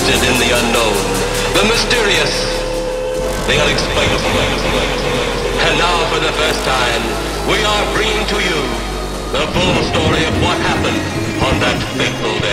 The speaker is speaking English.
interested in the unknown, the mysterious, the unexplainable. And now, for the first time, we are bringing to you the full story of what happened on that fateful day.